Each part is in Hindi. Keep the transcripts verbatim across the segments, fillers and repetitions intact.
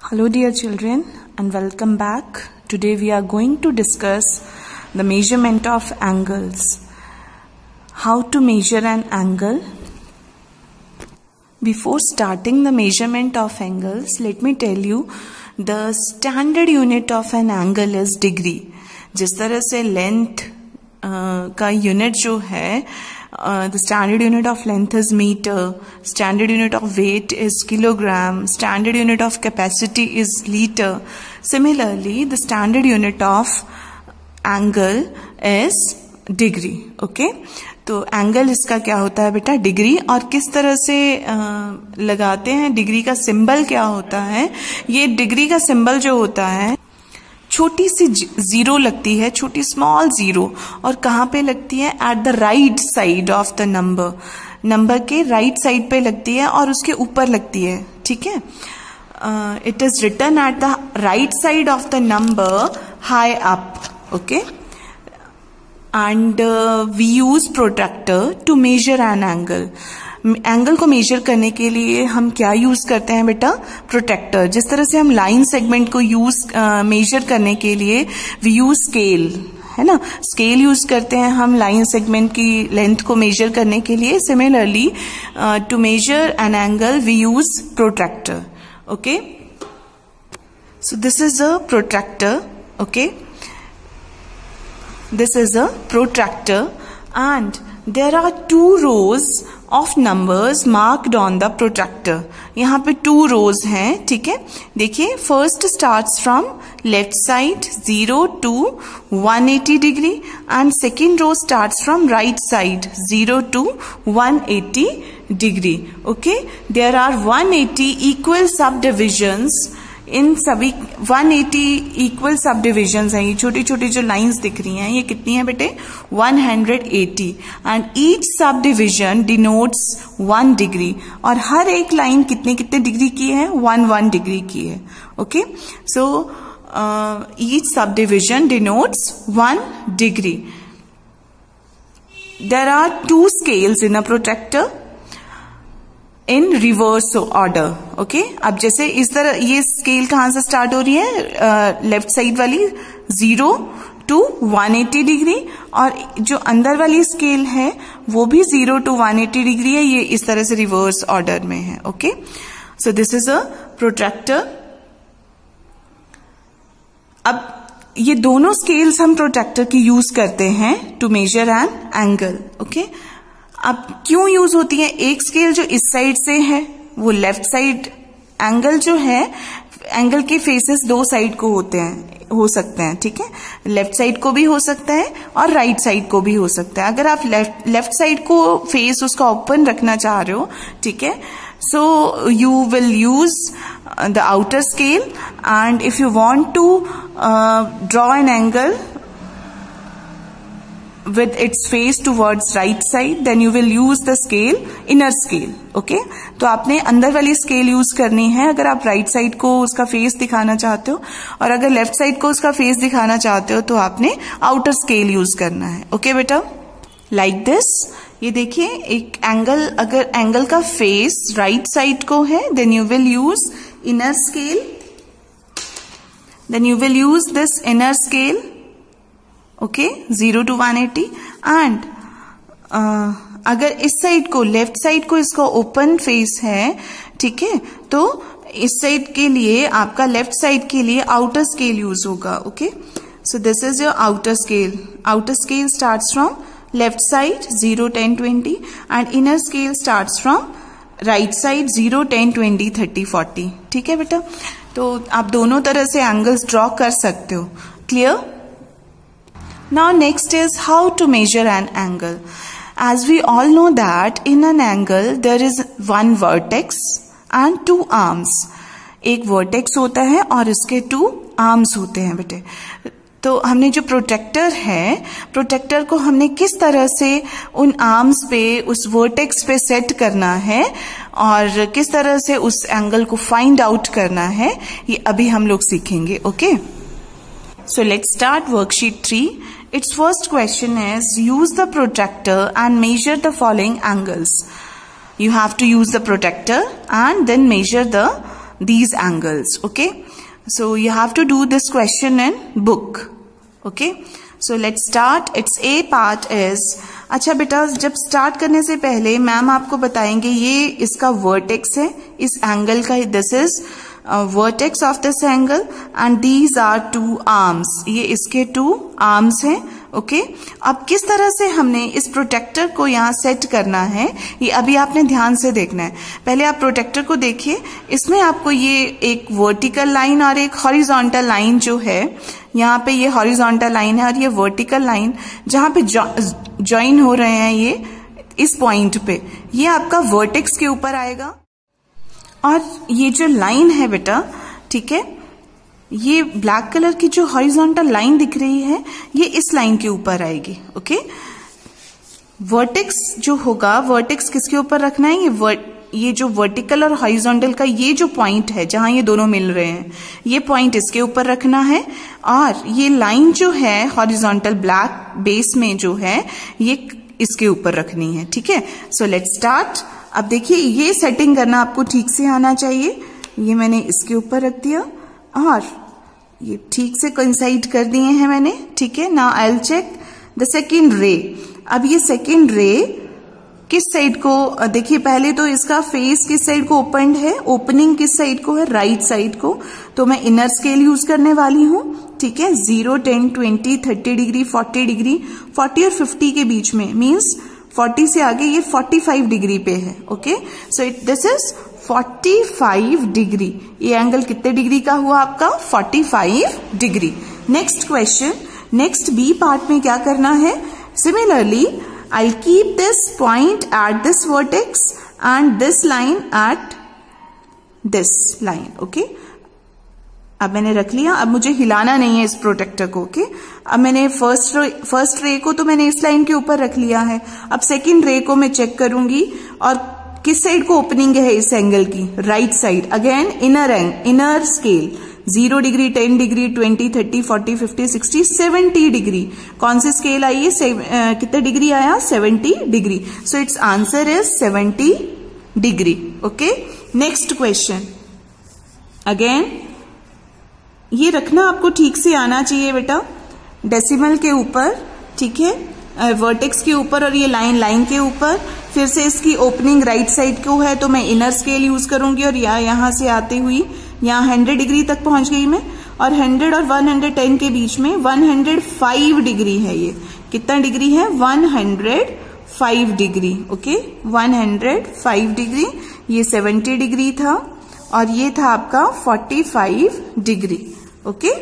Hello dear children and welcome back. Today we are going to discuss the measurement of angles. How to measure an angle. Before starting the measurement of angles, let me tell you the standard unit of an angle is degree. जिस तरह से length uh, का unit जो है Uh, the standard unit of length is meter, standard unit of weight is kilogram, standard unit of capacity is liter. Similarly, the standard unit of angle is degree. Okay? तो angle इसका क्या होता है बेटा? डिग्री. और किस तरह से uh, लगाते हैं? डिग्री का सिंबल क्या होता है? ये डिग्री का सिंबल जो होता है छोटी सी जीरो लगती है, छोटी स्मॉल जीरो, और कहाँ पे लगती है? At the right side of the number. Number के राइट right साइड पे लगती है और उसके ऊपर लगती है. ठीक है. It is written at the right side of the number high up. Okay. And we use protractor to measure an angle. Angle को मेजर करने के लिए हम क्या यूज करते हैं बेटा? प्रोट्रैक्टर. जिस तरह से हम लाइन सेगमेंट को यूज मेजर करने के लिए वी यूज स्केल, है ना, स्केल यूज करते हैं हम लाइन सेगमेंट की लेंथ को मेजर करने के लिए. Similarly to measure an angle we use protractor. Okay. So this is a protractor. Okay. This is a protractor and there are two rows of numbers marked on the protractor. यहाँ पे two rows हैं. ठीक है. देखिए, first starts from left side zero to one hundred eighty degree and second row starts from right side zero to one hundred eighty degree. Okay. There are one hundred eighty equal subdivisions. इन सभी one hundred eighty equal subdivisions हैं. ये छोटी छोटी जो लाइंस दिख रही हैं ये कितनी है बेटे? one hundred eighty. And each subdivision denotes one degree. और हर एक लाइन कितने कितने डिग्री की है? one one डिग्री की है. Okay. So each subdivision denotes one degree. There are two scales in a protractor in reverse order. Okay. अब जैसे इस तरह ये स्केल कहां से स्टार्ट हो रही है? लेफ्ट uh, साइड वाली zero to one eighty degree, और जो अंदर वाली स्केल है वो भी zero to one eighty degree है. ये इस तरह से रिवर्स ऑर्डर में है. Okay. So this is a protractor. अब ये दोनों स्केल्स हम प्रोट्रैक्टर की यूज करते हैं to measure an angle. Okay. अब क्यों यूज होती है? एक स्केल जो इस साइड से है वो लेफ्ट साइड एंगल जो है, एंगल के फेसेस दो साइड को होते हैं, हो सकते हैं. ठीक है. लेफ्ट साइड को भी हो सकता है और राइट right साइड को भी हो सकता है. अगर आप लेफ्ट लेफ्ट साइड को फेस उसका ओपन रखना चाह रहे हो, ठीक है, so you will use the outer scale. And if you want to draw an angle with its face towards right side, then you will use the scale, inner scale. Okay. तो आपने अंदर वाली स्केल यूज करनी है अगर आप राइट right साइड को उसका फेस दिखाना चाहते हो, और अगर लेफ्ट साइड को उसका फेस दिखाना चाहते हो तो आपने आउटर स्केल यूज करना है. ओके okay, बेटा. Like this. ये देखिए, एक एंगल, अगर एंगल का फेस राइट साइड को है then you will use inner scale. Then you will use this inner scale. Okay. Zero to one eighty. And अगर इस साइड को, लेफ्ट साइड को इसका ओपन फेस है, ठीक है, तो इस साइड के लिए आपका लेफ्ट साइड के लिए आउटर स्केल यूज होगा. Okay. So this is your outer scale. Outer scale starts from left side zero ten twenty and inner scale starts from right side zero ten twenty thirty forty. ठीक है बेटा. तो आप दोनों तरह से एंगल्स ड्रॉ कर सकते हो. Clear? Now next is how to measure an angle. As we all know that in an angle there is one vertex and two arms. एक vertex होता है और इसके two arms होते हैं बेटे. तो हमने जो प्रोट्रैक्टर है, प्रोट्रैक्टर को हमने किस तरह से उन आर्म्स पे, उस वर्टेक्स पे सेट करना है और किस तरह से उस एंगल को फाइंड आउट करना है, ये अभी हम लोग सीखेंगे. Okay. So let's start worksheet three. Its first question is, use the protractor and measure the following angles. You have to use the protractor and then measure the these angles. Okay, so you have to do this question in book. Okay, so let's start. Its A part is, अच्छा बेटा जब स्टार्ट करने से पहले मैम आपको बताएंगे ये इसका वर्टेक्स है इस एंगल का, this is vertex of this angle and these are two arms, ये इसके टू आर्म्स हैं. ओके, अब किस तरह से हमने इस प्रोटेक्टर को यहाँ सेट करना है ये अभी आपने ध्यान से देखना है. पहले आप प्रोटेक्टर को देखिए, इसमें आपको ये एक वर्टिकल लाइन और एक हॉरिजॉन्टल लाइन जो है, यहाँ पे ये हॉरिजॉन्टल लाइन है और ये वर्टिकल लाइन जहां पे ज्वाइन हो रहे हैं ये इस पॉइंट पे, ये आपका वर्टेक्स के ऊपर आएगा. और ये जो लाइन है बेटा, ठीक है, ये ब्लैक कलर की जो हॉरिजॉन्टल लाइन दिख रही है ये इस लाइन के ऊपर आएगी. ओके, वर्टेक्स जो होगा, वर्टेक्स किसके ऊपर रखना है, ये वर्ट ये जो वर्टिकल और हॉरिजॉन्टल का ये जो पॉइंट है जहां ये दोनों मिल रहे हैं, ये पॉइंट इसके ऊपर रखना है. और ये लाइन जो है हॉरिजॉन्टल ब्लैक बेस में जो है ये इसके ऊपर रखनी है. ठीक है, सो लेट्स स्टार्ट. अब देखिए ये सेटिंग करना आपको ठीक से आना चाहिए. ये मैंने इसके ऊपर रख दिया और ये ठीक से कोइंसाइड कर दिए हैं मैंने. ठीक है, now I will check the second ray. अब ये सेकेंड रे किस साइड को, देखिए पहले तो इसका फेस किस साइड को ओपन है, ओपनिंग किस साइड को है, राइट साइड को. तो मैं इनर स्केल यूज करने वाली हूं. ठीक है, zero, ten, twenty, thirty degree, forty degree, forty और फिफ्टी के बीच में, मीन्स फोर्टी से आगे ये फोर्टी फाइव डिग्री पे है. Okay, so it this is forty five degree. ये एंगल कितने डिग्री का हुआ आपका, forty five degree. Next question, next B part में क्या करना है, similarly I'll keep this point at this vertex and this line at this line. Okay, अब मैंने रख लिया. अब मुझे हिलाना नहीं है इस प्रोटेक्टर को. ओके, अब मैंने फर्स्ट फर्स्ट रे को तो मैंने इस लाइन के ऊपर रख लिया है. अब सेकंड रे को मैं चेक करूंगी और किस साइड को ओपनिंग है इस एंगल की, right side. Again inner angle inner scale, zero degree, ten degree, twenty, thirty, forty, fifty, sixty, seventy degree. कौन सी स्केल आई है, कितने डिग्री आया, seventy degree. So its answer is seventy degree. Okay, next question. Again ये रखना आपको ठीक से आना चाहिए बेटा, डेसिमल के ऊपर. ठीक है, वर्टेक्स के ऊपर और ये लाइन लाइन के ऊपर. फिर से इसकी ओपनिंग राइट साइड को है तो मैं इनर स्केल यूज करूंगी और या यहां से आती हुई यहाँ हंड्रेड डिग्री तक पहुंच गई मैं. और हंड्रेड और वन हंड्रेड टेन के बीच में वन हंड्रेड फाइव डिग्री है. ये कितना डिग्री है, one hundred five degree. Okay, one hundred five degree. ये सेवेंटी डिग्री था और ये था आपका forty five degree. Okay,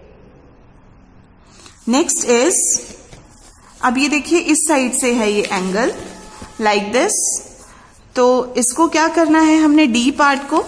next is, अब ये देखिए इस साइड से है ये एंगल लाइक दिस. तो इसको क्या करना है हमने, डी पार्ट को.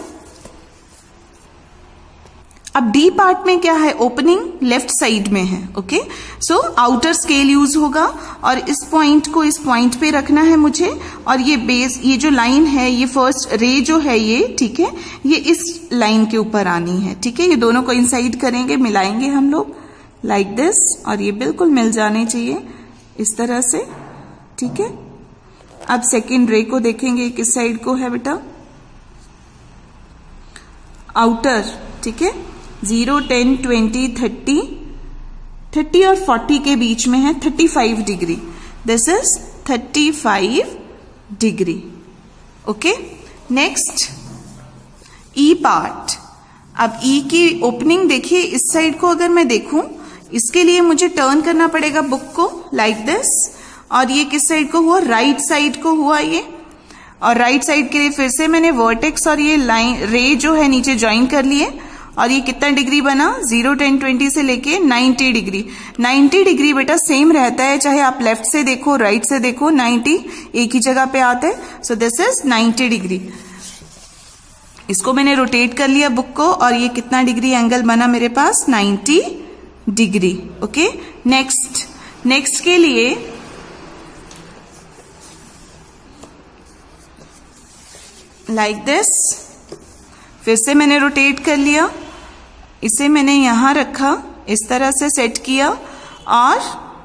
अब डी पार्ट में क्या है, ओपनिंग लेफ्ट साइड में है. Okay, so outer scale use होगा और इस पॉइंट को इस पॉइंट पे रखना है मुझे. और ये बेस, ये जो लाइन है, ये फर्स्ट रे जो है ये, ठीक है, ये इस लाइन के ऊपर आनी है. ठीक है, ये दोनों को इंसाइड करेंगे, मिलाएंगे हम लोग लाइक दिस. और ये बिल्कुल मिल जाने चाहिए इस तरह से. ठीक है, अब सेकेंड रे को देखेंगे किस साइड को है बेटा, आउटर. ठीक है, zero, ten, twenty, thirty, thirty और फोर्टी के बीच में है, thirty five degree. This is thirty five degree. Okay, next E part. अब ई की ओपनिंग देखिए इस साइड को अगर मैं देखूं, इसके लिए मुझे टर्न करना पड़ेगा बुक को लाइक दिस. और ये किस साइड को हुआ, राइट साइड को हुआ ये. और राइट साइड के लिए फिर से मैंने वर्टेक्स और ये लाइन रे जो है नीचे ज्वाइन कर लिए. और ये कितना डिग्री बना, जीरो, टेन, ट्वेंटी से लेके नाइन्टी डिग्री. नाइन्टी डिग्री बेटा सेम रहता है, चाहे आप लेफ्ट से देखो राइट से देखो, नाइन्टी एक ही जगह पे आता है. So this is ninety degree. इसको मैंने रोटेट कर लिया बुक को और ये कितना डिग्री एंगल बना मेरे पास, ninety degree. Okay, next next के लिए लाइक like दिस, फिर से मैंने रोटेट कर लिया, इसे मैंने यहां रखा, इस तरह से सेट किया और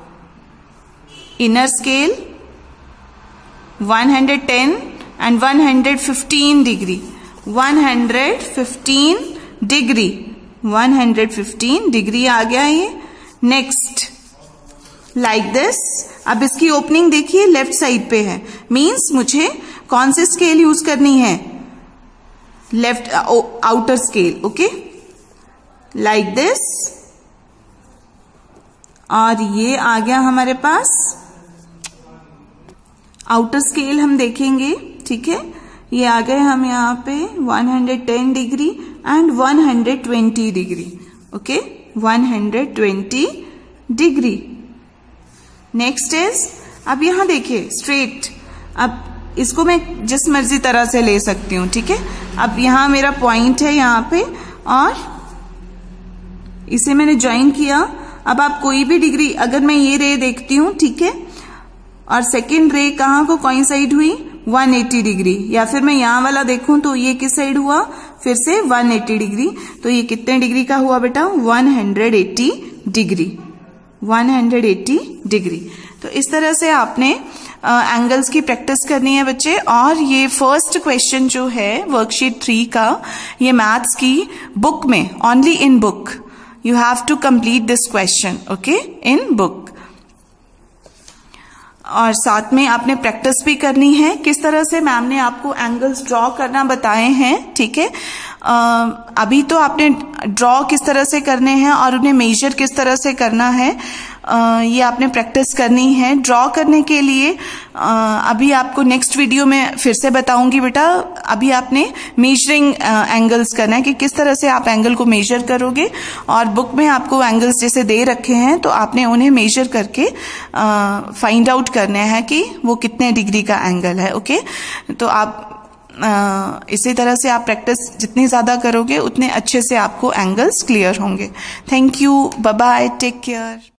inner scale one hundred ten and one hundred fifteen degree, one hundred fifteen degree, one hundred fifteen degree आ गया ये। Next like this. अब इसकी ओपनिंग देखिए लेफ्ट साइड पे है, मींस मुझे कौन सी स्केल यूज करनी है, left outer scale, okay, like this. और ये आ गया हमारे पास आउटर स्केल, हम देखेंगे, ठीक है। ये आ गए हम यहाँ पे one hundred ten degree and one hundred twenty degree, okay, one hundred twenty degree. Next is, अब यहां देखिए स्ट्रेट, अब इसको मैं जिस मर्जी तरह से ले सकती हूं, ठीक है। अब यहां मेरा पॉइंट है यहाँ पे और इसे मैंने ज्वाइन किया। अब आप कोई भी डिग्री, अगर मैं ये रे देखती हूं, ठीक है, और सेकेंड रे कहां को कोइंसाइड हुई, वन एटी डिग्री, या फिर मैं यहां वाला देखूं तो ये किस साइड हुआ, फिर से वन एटी डिग्री, तो ये कितने डिग्री का हुआ बेटा, one hundred eighty degree, one hundred eighty degree. तो इस तरह से आपने एंगल्स uh, की प्रैक्टिस करनी है बच्चे। और ये फर्स्ट क्वेश्चन जो है वर्कशीट थ्री का, ये मैथ्स की बुक में, only in book you have to complete this question, okay, in book. और साथ में आपने प्रैक्टिस भी करनी है, किस तरह से मैम ने आपको एंगल्स ड्रॉ करना बताए हैं, ठीक है। अभी तो आपने ड्रॉ किस तरह से करने हैं और उन्हें मेजर किस तरह से करना है, आ, ये आपने प्रैक्टिस करनी है। ड्रॉ करने के लिए आ, अभी आपको नेक्स्ट वीडियो में फिर से बताऊंगी बेटा। अभी आपने मेजरिंग एंगल्स करना है कि किस तरह से आप एंगल को मेजर करोगे, और बुक में आपको एंगल्स जैसे दे रखे हैं तो आपने उन्हें मेजर करके फाइंड आउट करना है कि वो कितने डिग्री का एंगल है, ओके। तो आप Uh, इसी तरह से आप प्रैक्टिस जितनी ज्यादा करोगे उतने अच्छे से आपको एंगल्स क्लियर होंगे। Thank you, bye bye, take care.